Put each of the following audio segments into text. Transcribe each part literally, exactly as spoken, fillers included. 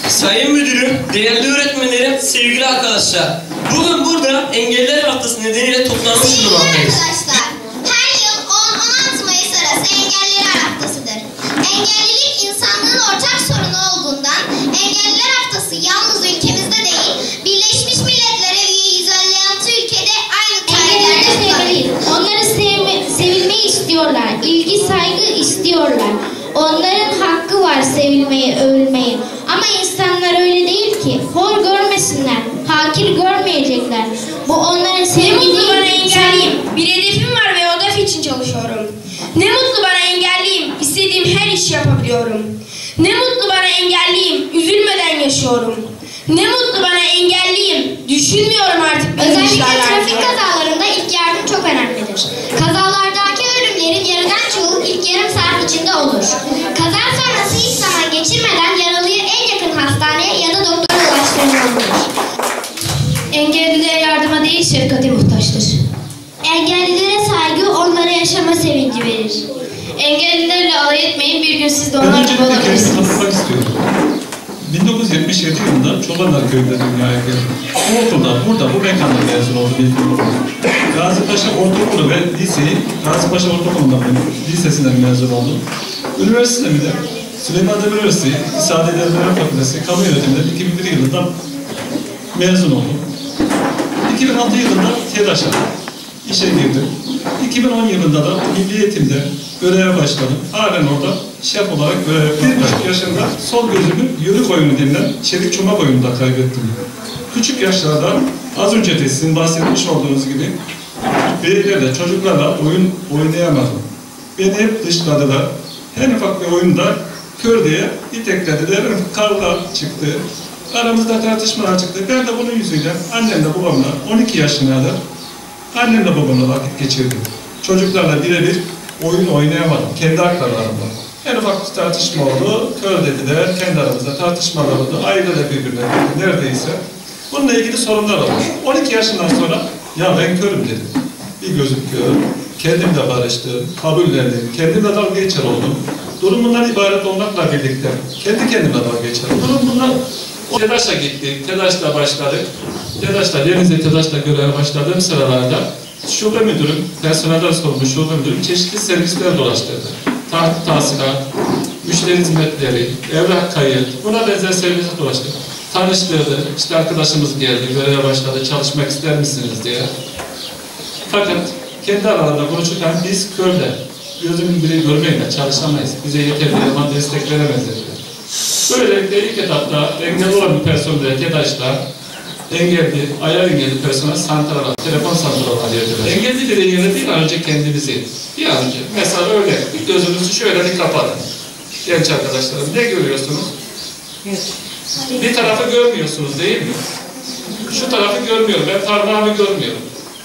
Sayın Müdürüm, değerli öğretmenlerim, sevgili arkadaşlar. Bugün burada Engelliler Haftası nedeniyle toplanmış bulunmaktayız. Arkadaşlar, her yıl on on altı Mayıs arası Engelliler Haftası'dır. Engellilik insanlığın ortak sorunu olduğundan Engelliler Haftası yalnız ülkemizde değil, Birleşmiş Milletler'e üye yüz elli altı ülkede aynı tarihlerde kutlanır. Onları sevme, sevilmeyi istiyorlar, ilgi saygı istiyorlar. Onların hakkı var sevilmeyi, övülmeyi. Ama insanlar öyle değil ki. Hor görmesinler, hakir görmeyecekler. Bu onların sevgi değil. Ne mutlu bana değil, engelliyim. Bir hedefim var ve o hedef için çalışıyorum. Ne mutlu bana engelliyim. İstediğim her işi yapabiliyorum. Ne mutlu bana engelliyim. Üzülmeden yaşıyorum. Ne mutlu bana engelliyim. Düşünmüyorum artık. Özellikle trafik kazalarında ilk yardım çok önemlidir. Kazalardaki ölümlerin yarıdan çoğu ilk yarım saat içinde olur. Kaza sonrası hiç zaman geçirmeden yaralıyı en yakın hastaneye ya da doktora ulaştırılmalıdır. Engelliler yardıma değil şefkate muhtaçtır. Engellilere saygı onlara yaşama sevinci verir. Engellilerle alay etmeyin, bir gün siz de Ben onlar gibi öncelikle kendimi olabilirsiniz. tanıtmak istiyorum. bin dokuz yüz yetmiş yedi yılında Çobanlar Köyü'nde dünyaya geldim. Bu okulda, burada, bu mekanda mezun oldum ilk yılda. Gazipaşa Ortaokulu ve liseyi Gazipaşa Ortaokulu'ndan lisesinden mezun oldum. Üniversitemi de Süleyman Demirel Üniversitesi İktisadi İdarecilik Fakültesi Kamu Yönetimi'nden iki bin bir yılında mezun oldum. iki bin altı yılında TEDAŞ'a işe girdim. iki bin on yılında da Milli Eğitim'de göreve başladım. Halen orada şef olarak görev yapıyorum. Bir buçuk yaşında sol gözümü yörük oyunu denilen çelik çomak oyununda kaybettim. Küçük yaşlarda az önce de sizin bahsetmiş olduğunuz gibi bireylerle, çocuklarla oyun oynayamadım. Beni hep dışladılar. Her ufak bir oyunda kör diye iteklediler. Kavga çıktı. Aramızda tartışmalar çıktı. Ben de bunun yüzüyle annemle babamla on iki yaşına kadar annemle babamla vakit geçirdim. Çocuklarla birebir oyun oynayamadım. Kendi haklarlarımda. En ufak bir tartışma oldu. Kör dediler. Kendi aramızda tartışmalar oldu. Ayrıca birbirine neredeyse. Bununla ilgili sorunlar oldu. on iki yaşından sonra ya ben körüm dedim. Bir gözüm kör. Kendimle barıştım. Kabullendim. Kendimle dalga geçer oldum. Durum bundan ibaret olmakla birlikte kendi kendime dalga geçer. Durum bundan TEDAŞ'a gittik. TEDAŞ'la başladık. TEDAŞ'la, Denizli TEDAŞ'la göreve başladığım sıralarda şube müdürüm, personelden sorumlu şube müdürüm çeşitli servisler dolaştırdı. Taht tahsilat, müşteri hizmetleri, evrak kayıt, buna benzer servisler dolaştırdı. Tanıştırdı, işte arkadaşımız geldi, göreve başladı, çalışmak ister misiniz diye. Fakat kendi aralarında konuşurken biz körler, gözümün biri görmeyle çalışamayız, bize yeterli zaman destek veremezler. Böylelikle ilk etapta engelli olan bir personel TEDAŞ'ta engelli, ayar engelli personel santrala, telefon santrala ayırdılar. Engelli bireyi yönetir önce kendimizi. Bir an önce. Mesela öyle. Bir gözünüzü şöyle bir kapatın. Genç arkadaşlarım. Ne görüyorsunuz? Bir tarafı görmüyorsunuz değil mi? Şu tarafı görmüyorum. Ben parmağımı görmüyorum.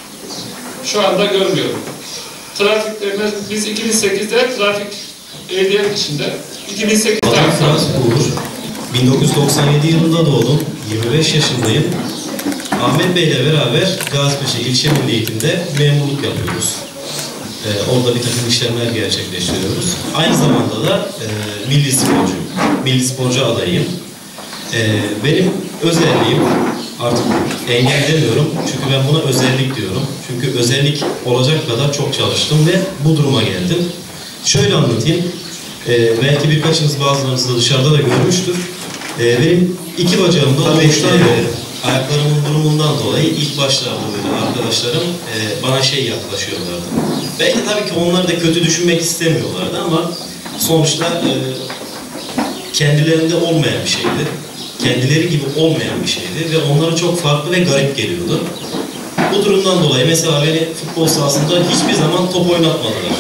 Şu anda görmüyorum. Trafikte biz iki bin sekizde trafik ehliyet içinde iki bin sekizde Adım Frans Uğur. bin dokuz yüz doksan yedi yılında doğdum. yirmi beş yaşındayım. Ahmet Bey ile beraber Gazipaşa İlçe Milli Eğitim'de memurluk yapıyoruz. Ee, orada bir takım işlemler gerçekleştiriyoruz. Aynı zamanda da e, milli sporcu, milli sporcu adayım. E, benim özelliğim, artık engel demiyorum çünkü ben buna özellik diyorum. Çünkü özellik olacak kadar çok çalıştım ve bu duruma geldim. Şöyle anlatayım. Ee, belki birkaçınız bazılarınız da dışarıda da görmüştür. Ee, benim iki bacağımda oluşan e, ayaklarımın durumundan dolayı ilk başlarda böyle arkadaşlarım e, bana şey yaklaşıyorlardı. Belki tabii ki onlar da kötü düşünmek istemiyorlardı ama sonuçta e, kendilerinde olmayan bir şeydi. Kendileri gibi olmayan bir şeydi ve onlara çok farklı ve garip geliyordu. Bu durumdan dolayı mesela beni futbol sahasında hiçbir zaman top oynatmadılar.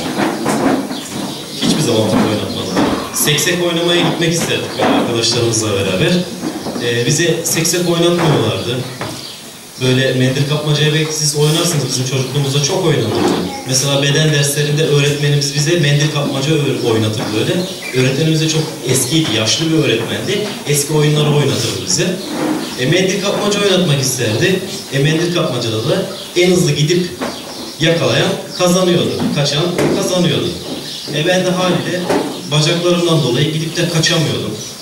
Hiçbir zaman top oynatmadılar. Seksek oynamaya gitmek isterdik böyle arkadaşlarımızla beraber. Ee, bize seksek oynatmıyorlardı. Böyle mendil kapmacaya belki siz oynarsınız, bizim çocukluğumuzda çok oynanırdı. Mesela beden derslerinde öğretmenimiz bize mendil kapmaca oynatır böyle. Öğretmenimiz de çok eskiydi, yaşlı bir öğretmendi. Eski oyunları oynatırdı bize. E, mendil kapmaca oynatmak isterdi. E, mendil kapmacada da en hızlı gidip yakalayan kazanıyordu. Kaçan kazanıyordu. E, ben de haliyle bacaklarımdan dolayı gidip de kaçamıyordum.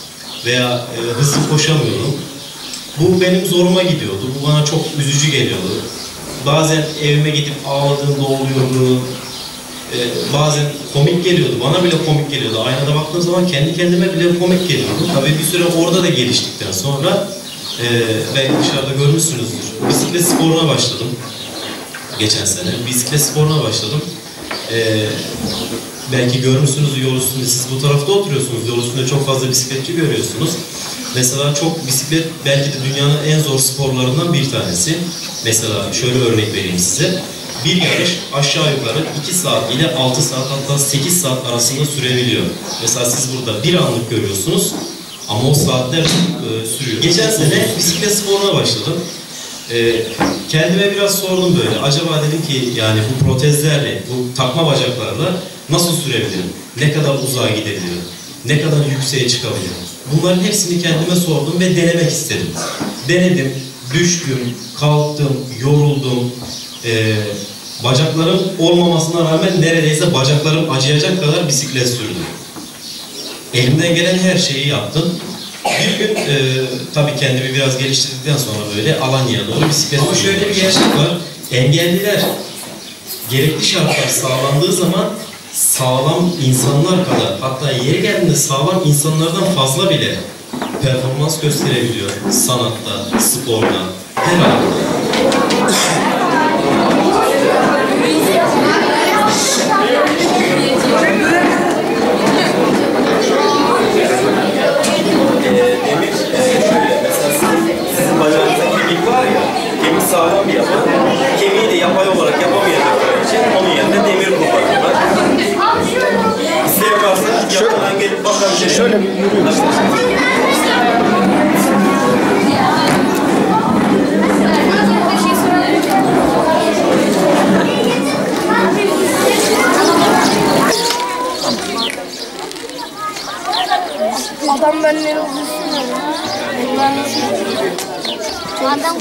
veya e, hızlı koşamıyordum. Bu benim zoruma gidiyordu. Bu bana çok üzücü geliyordu. Bazen evime gidip ağladığımda oluyordu. Ee, bazen komik geliyordu. Bana bile komik geliyordu. Aynada baktığım zaman kendi kendime bile komik geliyordu. Tabii bir süre orada da geliştikten sonra e, belki dışarıda görmüşsünüzdür. Bisiklet sporuna başladım. Geçen sene. Bisiklet sporuna başladım. Ee, belki görmüşsünüz yol üstünde. Siz bu tarafta oturuyorsunuz. Yol üstünde çok fazla bisikletçi görüyorsunuz. Mesela çok bisiklet belki de dünyanın en zor sporlarından bir tanesi. Mesela şöyle örnek vereyim size. Bir yarış aşağı yukarı iki saat ile altı saat hatta sekiz saat arasında sürebiliyor. Mesela siz burada bir anlık görüyorsunuz ama o saatler e, sürüyor. Geçen sene bisiklet sporuna başladım. E, kendime biraz sordum böyle. Acaba dedim ki yani bu protezlerle, bu takma bacaklarla nasıl sürebilirim? Ne kadar uzağa gidebilirim? Ne kadar yükseğe çıkabilirim? Bunların hepsini kendime sordum ve denemek istedim. Denedim, düştüm, kalktım, yoruldum. Ee, bacaklarım olmamasına rağmen neredeyse bacaklarım acıyacak kadar bisiklet sürdüm. Elimden gelen her şeyi yaptım. Bir gün e, tabii kendimi biraz geliştirdikten sonra böyle Alanya'ya doğru bisiklet sürdüm. Ama şöyle bir gerçek var. Engelliler gerekli şartlar sağlandığı zaman sağlam insanlar kadar, hatta yeri geldiğinde sağlam insanlardan fazla bile performans gösterebiliyor. Sanatta, sporda, her alanda. Demir şöyle, mesela sizin bacağınızda kemik var ya, kemik sağlam bir yapı. Kemiği de yapay olarak yapamayacakları için onun yerine demir kullanıyorlar. İsteyen varsa yakından gelip bakabilir. Şöyle bir yürüyoruz. Adam benimle uzun adam